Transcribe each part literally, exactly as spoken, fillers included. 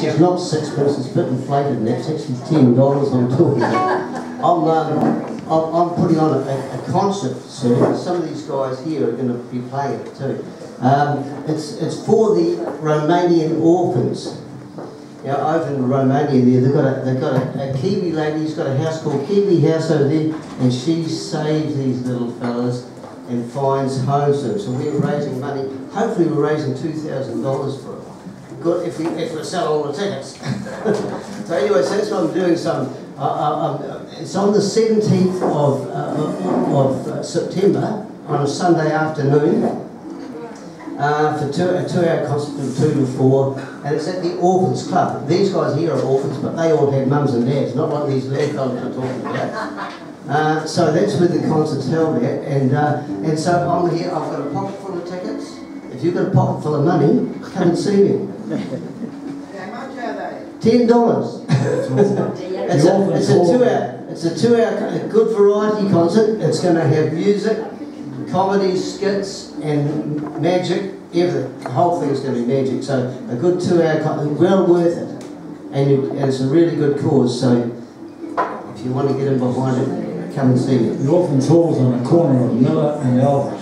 It's, it's not sixpence, it's a bit inflated, and it's actually ten dollars I'm talking about. I'm, um, I'm, I'm putting on a, a, a concert soon. Some of these guys here are going to be playing it too. Um, it's, it's for the Romanian orphans. You know, over in Romania there, they've got a, they've got a, a Kiwi lady who's got a house called Kiwi House over there, and she saves these little fellas and finds homes for them. So we're raising money. Hopefully we're raising two thousand dollars for it. Good if we, if we sell all the tickets. So anyway, so that's what I'm doing. Some, uh, uh, it's on the seventeenth of, uh, of uh, September on a Sunday afternoon. Uh, for two, a two-hour concert from two to four, and it's at the Orphans Club. These guys here are orphans, but they all have mums and dads, not like these little fellas we're talking about. Uh, so that's where the concert's held at, and uh, and so I'm here. I've got a pocket full of tickets. If you've got a pocket full of money, come and see me. How much are they? Ten dollars. It's a it's a two-hour it's a two-hour good variety concert. It's going to have music, comedy, skits, and magic, everything. The whole thing's going to be magic. So a good two-hour concert, well worth it, and, you, and it's a really good cause. So if you want to get in behind it, come and see me. The Orphans Hall's on the corner of Miller and Albert.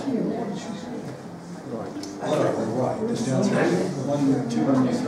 Right, just down there. One, two,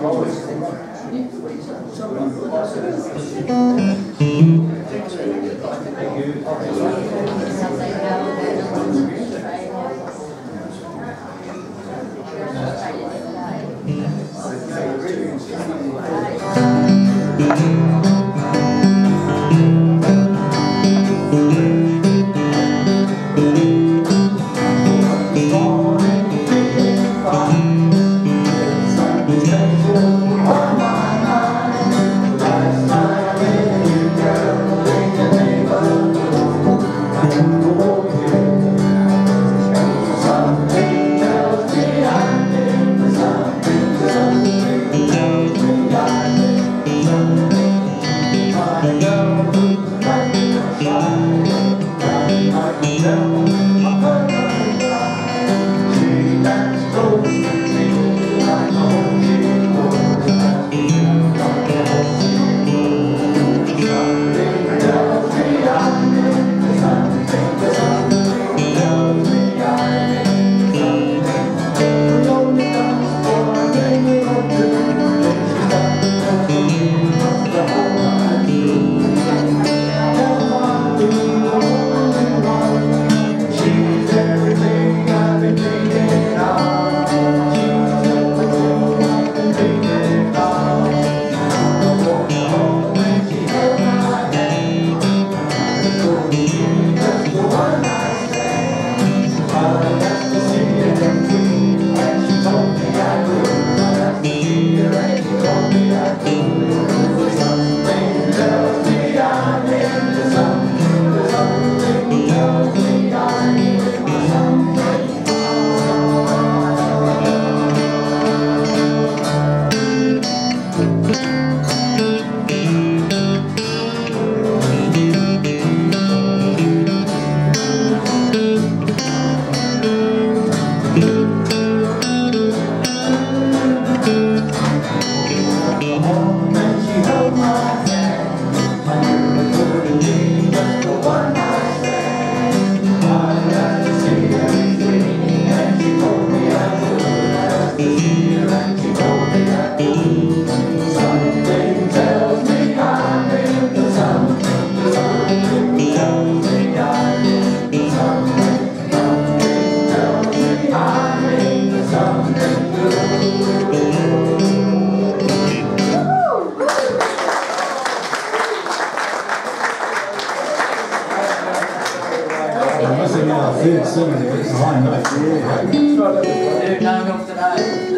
third singing, it's a high note. Dude, none of them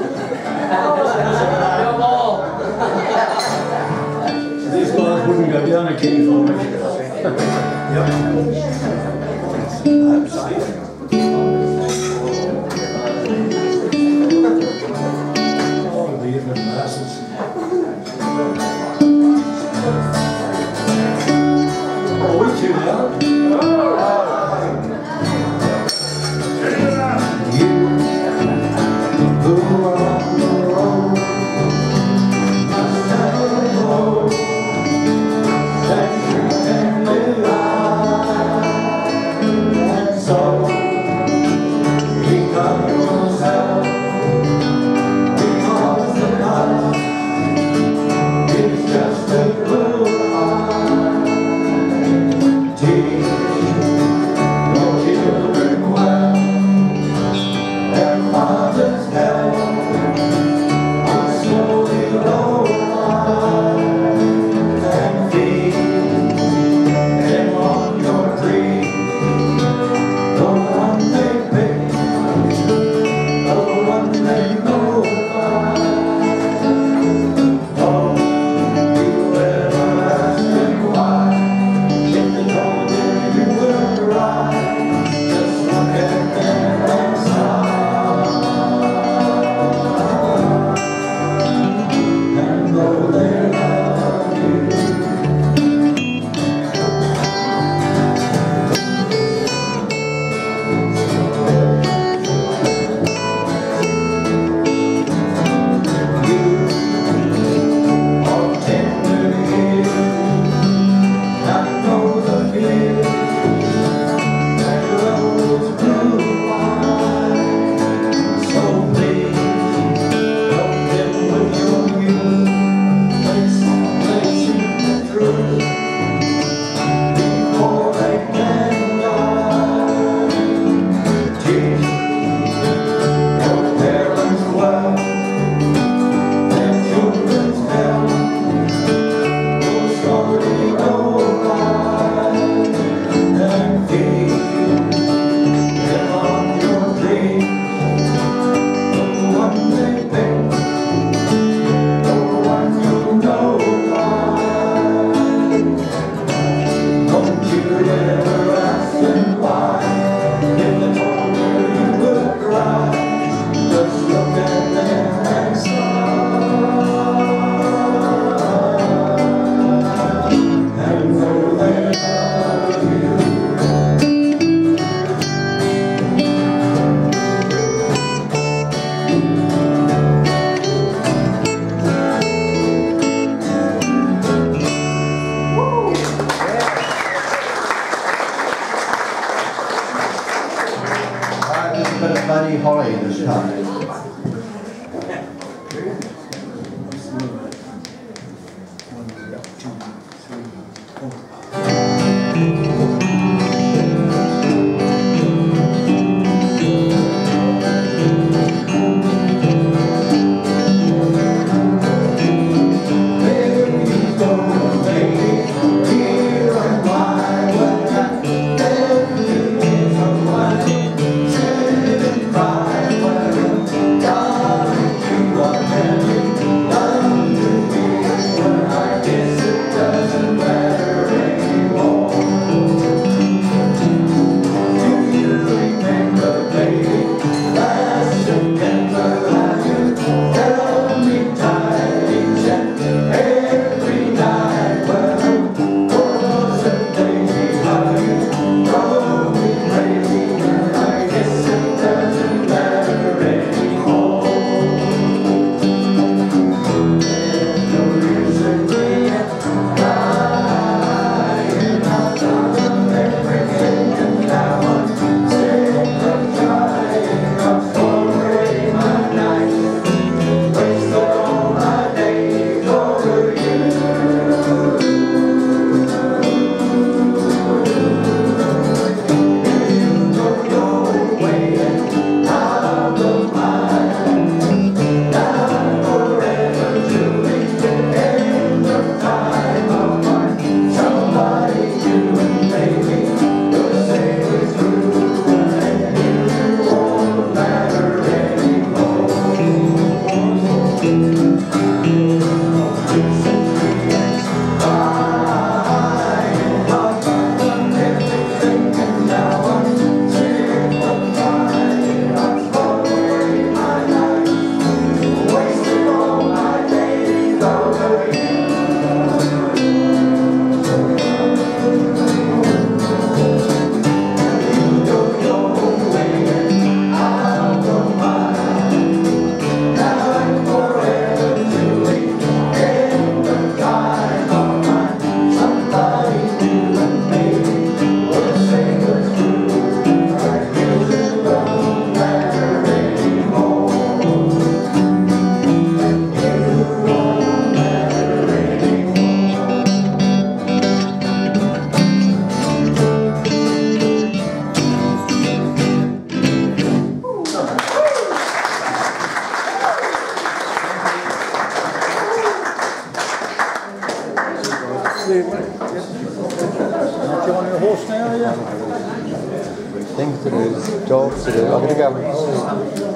No more. These guys wouldn't go down a key for me. Oh, the infant masses. Oh, we tune out. You who are on the road, Not joining the horse now, are you? Things to do, jobs to do. I'm going to go.